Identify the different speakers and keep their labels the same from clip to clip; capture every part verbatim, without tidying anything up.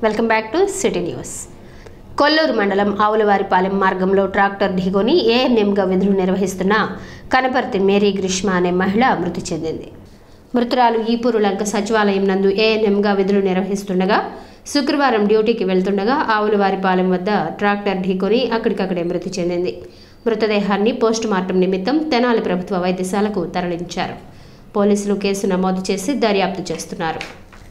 Speaker 1: Welcome back to city news. Kolluru మండలం ఆవులవారిపాలెం మార్గంలో tractor ఢీకొని ఏఎన్ఎంగా విధులు నిర్వహిస్తున్న కనపర్తి మేరీ గ్రీష్మ అనే మహిళ మృతి చెందింది. మృతురాలు ఈపూరులంక సచివాలయం నందు ఏఎన్ఎంగా విధులు నిర్వహిస్తుండగా శుక్రవారం డ్యూటీకి వెళ్తుండగా ఆవులవారిపాలెం వద్ద ట్రాక్టర్ ఢీకొని అక్కడికక్కడే మృతి చెందింది. మృతదేహాన్ని పోస్టుమార్టం నిమిత్తం తెనాలి ప్రభుత్వ వైద్యశాలకు తరలించారు. పోలీసులు కేసు నమోదు చేసి దర్యాప్తు చేస్తున్నారు.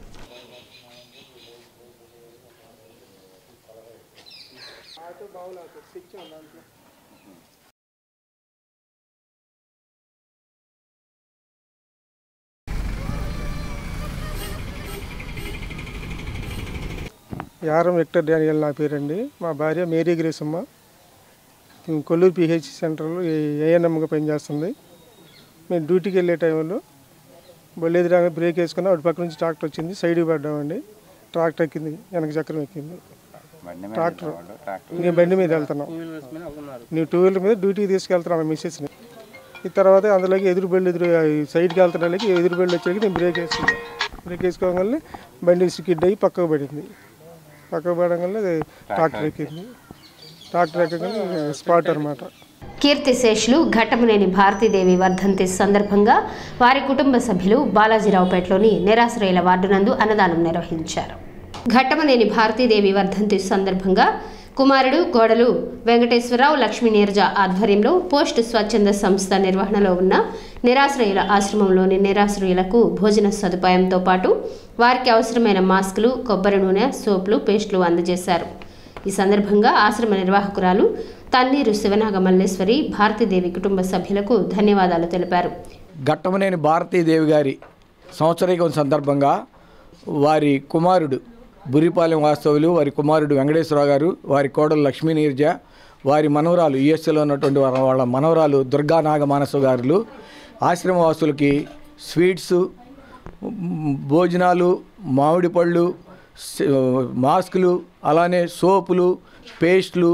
Speaker 2: యారం విక్టర్ డానియల్ నా పేరండి. మా భార్య మేరీ గ్రీసమ్మ కొల్లూరు పిహెచ్ సెంటర్లో ఏఎన్ఎంగా పనిచేస్తుంది. మేము డ్యూటీకి వెళ్ళే టైంలో బొల్లేదిరాగా బ్రేక్ వేసుకుని అటు పక్క నుంచి ట్రాక్టర్ వచ్చింది. సైడ్కి పడ్డామండి. ట్రాక్టర్ ఎక్కింది, వెనక చక్రం ఎక్కింది. ట్రాక్టర్ నేను బండి మీద వెళ్తున్నాం. నేను టూ వీలర్ మీద డ్యూటీకి తీసుకెళ్తున్నాను మిస్సెస్ని. ఈ తర్వాత అందులోకి ఎదురు బళ్ళు ఎదురు సైడ్కి వెళ్తున్నాళ్ళకి ఎదురు బళ్ళు వచ్చేకి నేను బ్రేక్ వేసుకున్నాను. బ్రేక్ వేసుకోగానే బండి స్కిడ్ అయ్యి పక్కకు పడింది. పక్కకు పడగానే ట్రాక్టర్ ఎక్కింది. ట్రాక్టర్ ఎక్కగానే స్పాట్ అనమాట.
Speaker 1: కీర్తిశేషులు ఘట్టమనేని భారతీదేవి వర్ధంతి సందర్భంగా వారి కుటుంబ సభ్యులు బాలాజీరావుపేటలోని నిరాశ్రయుల వార్డు నందు అన్నదానం నిర్వహించారు. ఘట్టమనేని భారతీదేవి వర్ధంతి సందర్భంగా కుమారుడు కోడలు వెంకటేశ్వరరావు లక్ష్మీ నీరజ ఆధ్వర్యంలో పోస్ట్ స్వచ్ఛంద సంస్థ నిర్వహణలో ఉన్న నిరాశ్రయుల ఆశ్రమంలోని నిరాశ్రయులకు భోజన సదుపాయంతో పాటు వారికి అవసరమైన మాస్కులు, కొబ్బరి నూనె, సోపులు, పేస్టులు అందజేశారు. ఈ సందర్భంగా ఆశ్రమ నిర్వాహకురాలు తన్నీరు శివనాగ మల్లేశ్వరి భారతీదేవి కుటుంబ సభ్యులకు ధన్యవాదాలు తెలిపారు.
Speaker 3: ఘట్టమనేని భారతీదేవి గారి సంవత్సరీకం సందర్భంగా వారి కుమారుడు బురిపాలెం వాస్తవులు, వారి కుమారుడు వెంకటేశ్వరరావు గారు, వారి కోడలు లక్ష్మీ నీరజ, వారి మనవరాలు యుఎస్ఏలో ఉన్నటువంటి వాళ్ళ మనవరాలు దుర్గా నాగమానస గారులు ఆశ్రమవాసులకి స్వీట్స్, భోజనాలు, మామిడి పళ్ళు, మాస్కులు, అలానే సోపులు, పేస్టులు,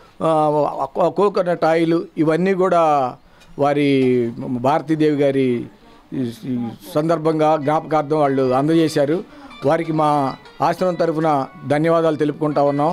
Speaker 3: కోకోనట్ ఆయిల్ ఇవన్నీ కూడా వారి భారతీదేవి గారి సందర్భంగా జ్ఞాపకార్థం వాళ్ళు అందజేశారు. వారికి మా ఆశ్రమం తరఫున ధన్యవాదాలు తెలుపుకుంటా ఉన్నాం.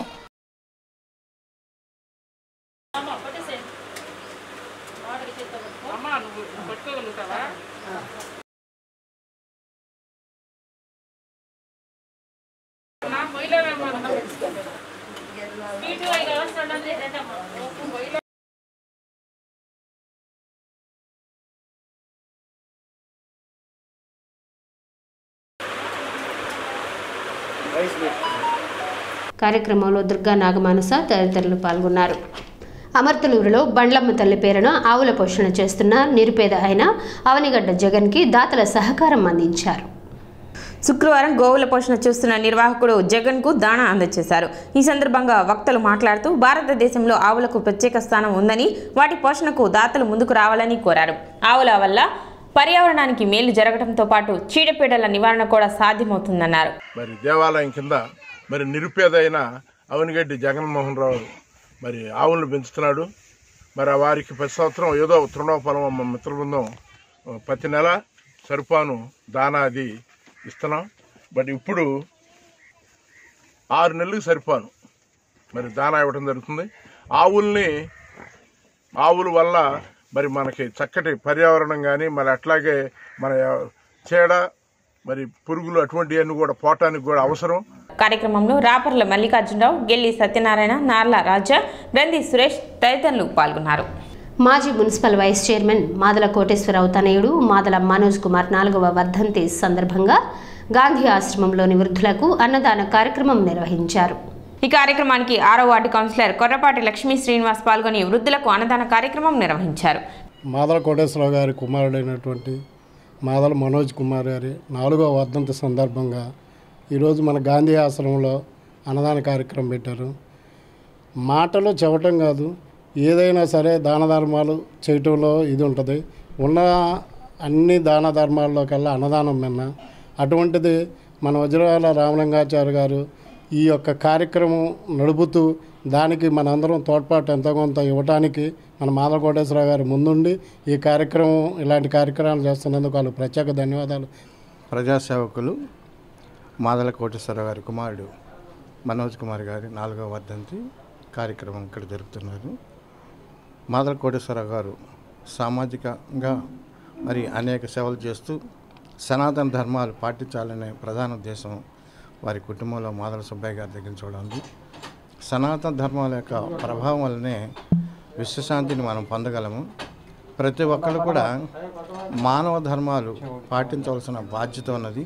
Speaker 1: కార్యక్రమంలో దుర్గా నాగమానస తదితరులు పాల్గొన్నారు. అమర్తలూరులో బండ్లమ్మ తల్లి పేరున ఆవుల పోషణ చేస్తున్న నిరుపేద అయిన అవనిగడ్డ జగన్కి దాతల సహకారం అందించారు.
Speaker 4: శుక్రవారం గోవుల పోషణ చేస్తున్న నిర్వాహకుడు జగన్కు దాణా అందజేశారు. ఈ సందర్భంగా వక్తలు మాట్లాడుతూ భారతదేశంలో ఆవులకు ప్రత్యేక స్థానం ఉందని, వాటి పోషణకు దాతలు ముందుకు రావాలని కోరారు. ఆవుల వల్ల పర్యావరణానికి మేలు జరగడంతో పాటు చీడపీడల నివారణ కూడా సాధ్యమవుతుందన్నారు.
Speaker 5: మరి దేవాలయం కింద మరి నిరుపేద అయిన అవనిగడ్డి జగన్మోహన్ రావు మరి ఆవులను పెంచుతున్నాడు. మరి వారికి ప్రతి సంవత్సరం ఏదో తృణోపలం మా మిత్ర బృందం ప్రతి నెల సరుపాను దానా అది ఇస్తున్నాం. బట్ ఇప్పుడు ఆరు నెలలకు సరిపాను మరి దానా ఇవ్వడం జరుగుతుంది. ఆవుల్ని ఆవుల వల్ల మరి మనకి చక్కటి పర్యావరణం కానీ మరి అట్లాగే మన చీడ మరి పురుగులు అటువంటివన్నీ కూడా పోవటానికి కూడా అవసరం.
Speaker 4: కార్యక్రమంలో రాపర్ల మల్లికార్జునరావు, గెల్లి సత్యనారాయణ, నార్ల రాజా, గ్రంథి సురేష్ తదితరులు పాల్గొన్నారు.
Speaker 1: మాజీ municipal vice chairman Madala Koteswararao తనయుడు మాదల మనోజ్ కుమార్ నాలుగవ వర్ధంతి సందర్భంగా గాంధీ ఆశ్రమంలోని వృద్ధులకు అన్నదాన కార్యక్రమం నిర్వహించారు.
Speaker 4: ఈ కార్యక్రమానికి ఆరో వార్డు కౌన్సిలర్ కొర్రపాటి లక్ష్మీ శ్రీనివాస్ పాల్గొని వృద్ధులకు అన్నదాన కార్యక్రమం నిర్వహించారు.
Speaker 6: మాదల కోటేశ్వరరావు గారి కుమారుడైనటువంటి మాదల మనోజ్ కుమార్ గారి నాలుగవ వర్ధంతి సందర్భంగా ఈరోజు మన గాంధీ ఆశ్రమంలో అన్నదాన కార్యక్రమం పెట్టారు. మాటలు చెప్పటం కాదు, ఏదైనా సరే దాన ధర్మాలు చేయటంలో ఇది ఉంటుంది. ఉన్న అన్ని దాన ధర్మాల్లో కల్లా అన్నదానం మిన్న. అటువంటిది మన వజ్రవాల రామలింగాచార్య గారు ఈ యొక్క కార్యక్రమం నడుపుతూ దానికి మనందరం తోడ్పాటు ఎంతో కొంత ఇవ్వడానికి మన మాదల కోటేశ్వరరావు గారు ముందుండి ఈ కార్యక్రమం ఇలాంటి కార్యక్రమాలు చేస్తున్నందుకు వాళ్ళు ప్రత్యేక ధన్యవాదాలు.
Speaker 7: ప్రజాసేవకులు మాదల కోటేశ్వరరావు గారి కుమారుడు మనోజ్ కుమార్ గారి నాలుగవ వర్ధంతి కార్యక్రమం ఇక్కడ జరుపుతున్నారు. మాదల కోటేశ్వరరావు గారు సామాజికంగా మరి అనేక సేవలు చేస్తూ సనాతన ధర్మాలు పాటించాలనే ప్రధాన ఉద్దేశం వారి కుటుంబంలో మాదల సుబ్బయ్య గారి దగ్గర చూడండి. సనాతన ధర్మాల యొక్క ప్రభావం వల్లనే విశ్వశాంతిని మనం పొందగలము. ప్రతి ఒక్కరు కూడా మానవ ధర్మాలు పాటించవలసిన బాధ్యత ఉన్నది.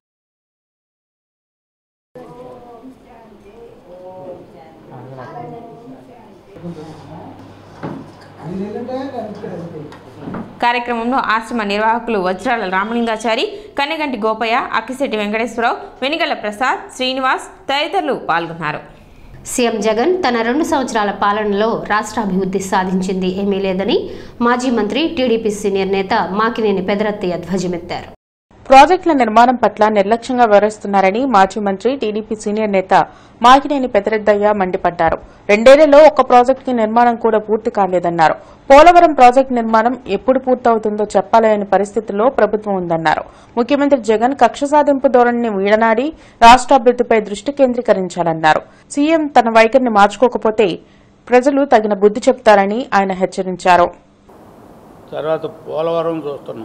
Speaker 4: కార్యక్రమంలో ఆశ్రమ నిర్వాహకులు వజ్రాల రామలింగాచారి, కన్నెగంటి గోపయ్య, అక్కిశెట్టి వెంకటేశ్వరరావు, వెనిగళ్ల ప్రసాద్, శ్రీనివాస్ తదితరులు పాల్గొన్నారు.
Speaker 1: సీఎం జగన్ తన రెండు సంవత్సరాల పాలనలో రాష్ట్ర అభివృద్ధి సాధించింది ఏమీ లేదని మాజీ మంత్రి టీడీపీ సీనియర్ నేత మాకినేని పెదరత్తయ్య ధ్వజమెత్తారు.
Speaker 8: ప్రాజెక్టుల నిర్మాణం పట్ల నిర్లక్ష్యంగా వ్యవహరిస్తున్నారని మాజీ మంత్రి టీడీపీ సీనియర్ నేత మాకినేని పెదరద్దయ్య మండిపడ్డారు. రెండేళ్లలో ఒక్క ప్రాజెక్టు నిర్మాణం కూడా పూర్తి కాలేదన్నారు. పోలవరం ప్రాజెక్టు నిర్మాణం ఎప్పుడు పూర్తవుతుందో చెప్పాలనే పరిస్థితుల్లో ప్రభుత్వం ఉందన్నారు. ముఖ్యమంత్రి జగన్ కక్ష సాధింపు ధోరణిని వీడనాడి రాష్ట్రాభివృద్దిపై దృష్టి కేంద్రీకరించాలన్నారు. సీఎం తన వైఖరిని మార్చుకోకపోతే ప్రజలు తగిన బుద్ది చెప్తారని ఆయన హెచ్చరించారు.
Speaker 9: తర్వాత పోలవరం చూస్తున్నాం,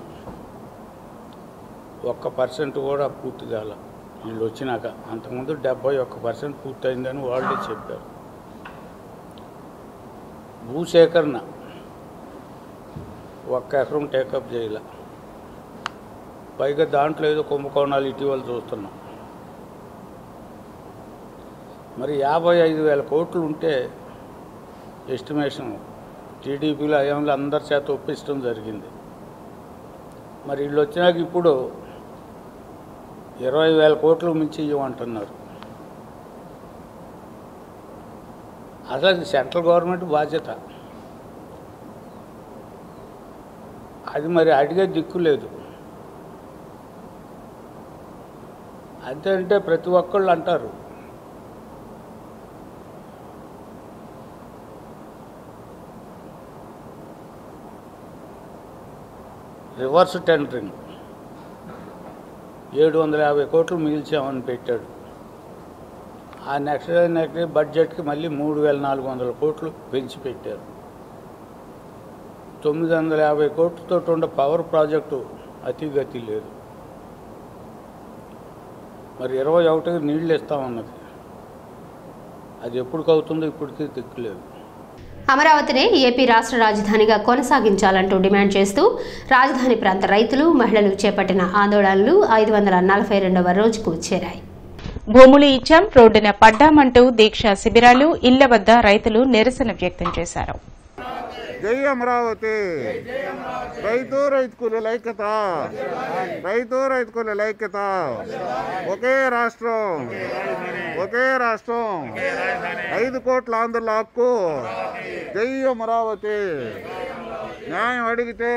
Speaker 9: ఒక్క పర్సెంట్ కూడా పూర్తి కాల వీళ్ళు వచ్చినాక. అంతకుముందు డెబ్బై ఒక్క పర్సెంట్ పూర్తయిందని వాళ్ళే చెప్పారు. భూసేకరణ ఒక్క ఎకరం టేకప్ చేయాల, పైగా దాంట్లో ఏదో కుంభకోణాలు ఇటీవల చూస్తున్నాం. మరి యాభై ఐదు వేల కోట్లు ఉంటే ఎస్టిమేషన్ టీడీపీలో అయ్యంలో అందరి చేత ఒప్పించడం జరిగింది. మరి వీళ్ళు వచ్చినాక ఇప్పుడు ఇరవై వేల కోట్లు మించి ఇవ్వమంటున్నారు. అసలు అది సెంట్రల్ గవర్నమెంట్ బాధ్యత. అది మరి అడిగే దిక్కు లేదు. అంతే అంటే ప్రతి ఒక్కళ్ళు అంటారు రివర్స్ టెండరింగ్ ఏడు వందల యాభై కోట్లు మిగిల్చామని పెట్టాడు. ఆ నెక్స్ట్ నెక్స్ట్ బడ్జెట్కి మళ్ళీ మూడు వేల నాలుగు వందల కోట్లు పెంచి పెట్టారు. తొమ్మిది వందల యాభై కోట్లతో ఉండే పవర్ ప్రాజెక్టు అతిగతి లేదు. మరి ఇరవై ఒకటికి నీళ్లు ఇస్తామన్నది, అది ఎప్పటికవుతుందో ఇప్పటికీ దిక్కులేదు.
Speaker 1: అమరావతినే ఏపీ రాష్ట్ర రాజధానిగా కొనసాగించాలంటూ డిమాండ్ చేస్తూ రాజధాని ప్రాంత రైతులు, మహిళలు చేపట్టిన ఆందోళనలు ఐదు వందల నలభై రెండవ రోజుకు చేరాయి.
Speaker 8: భూములు ఇచ్చాం, రోడ్డున పడ్డామంటూ దీక్షా శిబిరాలు, ఇళ్ల వద్ద రైతులు నిరసన వ్యక్తం చేశారు.
Speaker 10: జై అమరావతి, రైతు రైతు కూలీల ఐక్యత, రైతు రైతు కూలీల ఐక్యత, ఒకే రాష్ట్రం, ఒకే రాష్ట్రం, ఐదు కోట్ల ఆంధ్రుల హక్కు, జై అమరావతి, న్యాయం అడిగితే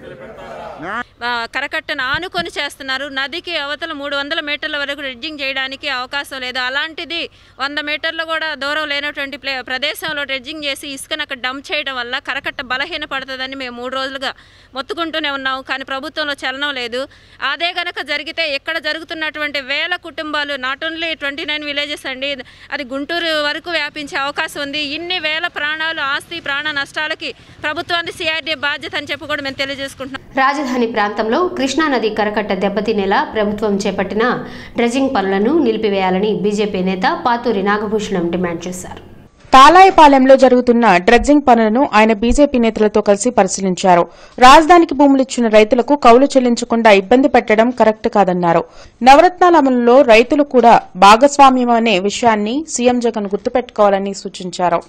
Speaker 11: కరకట్టను ఆనుకొని చేస్తున్నారు. నదికి అవతల మూడు వందల మీటర్ల వరకు డ్రెడ్జింగ్ చేయడానికి అవకాశం లేదు. అలాంటిది వంద మీటర్లు కూడా దూరం లేనటువంటి ప్లే ప్రదేశంలో డ్రెడ్జింగ్ చేసి ఇసుకను అక్కడ డంప్ చేయడం వల్ల కరకట్ట బలహీన పడుతుందని మేము మూడు రోజులుగా మొత్తుకుంటూనే ఉన్నాము. కానీ ప్రభుత్వంలో చలనం లేదు. అదే కనుక జరిగితే ఇక్కడ జరుగుతున్నటువంటి వేల కుటుంబాలు, not only twenty nine villages అండి, అది గుంటూరు వరకు వ్యాపించే అవకాశం ఉంది. ఇన్ని వేల ప్రాణాలు, ఆస్తి ప్రాణ నష్టాలకి ప్రభుత్వాన్ని సిఆర్డీఏ బాధ్యత అని చెప్పి కూడా మేము తెలియజేసుకుంటున్నాం.
Speaker 1: రాజధాని ప్రాంతంలో కృష్ణానది కరకట్ట దెబ్బతినేలా ప్రభుత్వం చేపట్టిన డ్రెడ్జింగ్ పనులను నిలిపివేయాలని బీజేపీ నేత పాతూరి నాగభూషణం డిమాండ్ చేశారు.
Speaker 8: తాలాయపాలెంలో జరుగుతున్న డ్రెడ్జింగ్ పనులను ఆయన బీజేపీ నేతలతో కలిసి పరిశీలించారు. రాజధానికి భూములిచ్చిన రైతులకు కౌలు చెల్లించకుండా ఇబ్బంది పెట్టడం కరెక్ట్ కాదన్నారు. నవరత్నాల అమలులో రైతులు కూడా భాగస్వామ్యం అనే విషయాన్ని సీఎం జగన్ గుర్తుపెట్టుకోవాలని సూచించారు.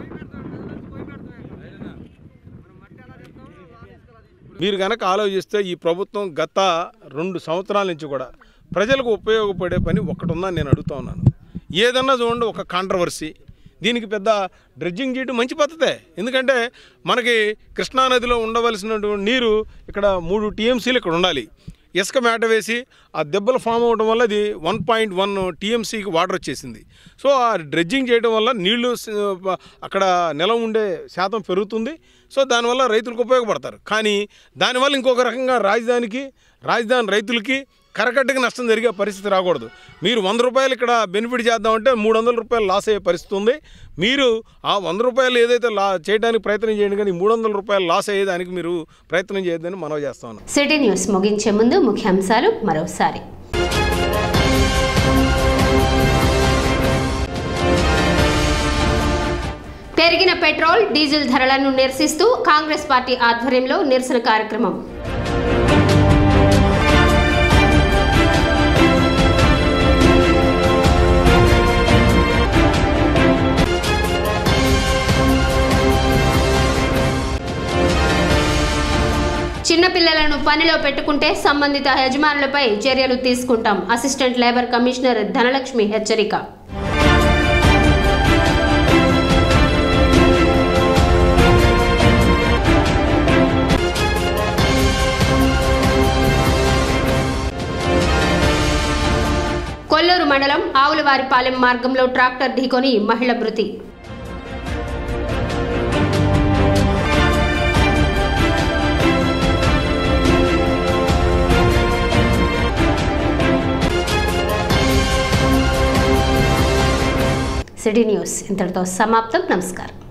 Speaker 12: మీరు కనుక ఆలోచిస్తే ఈ ప్రభుత్వం గత రెండు సంవత్సరాల నుంచి కూడా ప్రజలకు ఉపయోగపడే పని ఒకటి ఉందని నేను అడుగుతా ఉన్నాను. ఏదన్నా చూడండి, ఒక కాంట్రవర్సీ, దీనికి పెద్ద డ్రెడ్జింగ్ చేయడం మంచి పద్ధతే. ఎందుకంటే మనకి కృష్ణానదిలో ఉండవలసినటువంటి నీరు ఇక్కడ మూడు టీఎంసీలు ఇక్కడ ఉండాలి. ఇసుక మేట వేసి ఆ దెబ్బలు ఫామ్ అవడం వల్ల అది వన్ పాయింట్ వన్ టీఎంసీకి వాటర్ వచ్చేసింది. సో ఆ డ్రెడ్జింగ్ చేయడం వల్ల నీళ్లు అక్కడ నిలవ ఉండే శాతం పెరుగుతుంది. సో దానివల్ల రైతులకు ఉపయోగపడతారు. కానీ దానివల్ల ఇంకొక రకంగా రాజధానికి, రాజధాని రైతులకి కరకట్టుకి నష్టం జరిగే పరిస్థితి రాకూడదు. మీరు వంద రూపాయలు ఇక్కడ బెనిఫిట్ చేద్దామంటే మూడు వందల రూపాయలు లాస్ అయ్యే పరిస్థితి ఉంది. మీరు ఆ వంద రూపాయలు ఏదైతే లా చేయడానికి ప్రయత్నం చేయండి, కానీ మూడు వందల రూపాయలు లాస్ అయ్యేదానికి మీరు ప్రయత్నం చేయొద్దని మనవి చేస్తా ఉన్నాం.
Speaker 1: సిటీ న్యూస్ ముగించే ముందు ముఖ్యాంశాలు మరోసారి. పెరిగిన పెట్రోల్ డీజిల్ ధరలను నిరసిస్తూ కాంగ్రెస్ పార్టీ ఆధ్వర్యంలో నిరసన కార్యక్రమం. చిన్నపిల్లలను పనిలో పెట్టుకుంటే సంబంధిత యజమానులపై చర్యలు తీసుకుంటాం. అసిస్టెంట్ లేబర్ కమిషనర్ ధనలక్ష్మి హెచ్చరిక. కొల్లూరు మండలం ఆవులవారిపాలెం మార్గంలో ట్రాక్టర్ ఢీకొని మహిళ మృతి. సిటీ న్యూస్ ఇంతటితో సమాప్తం. నమస్కారం.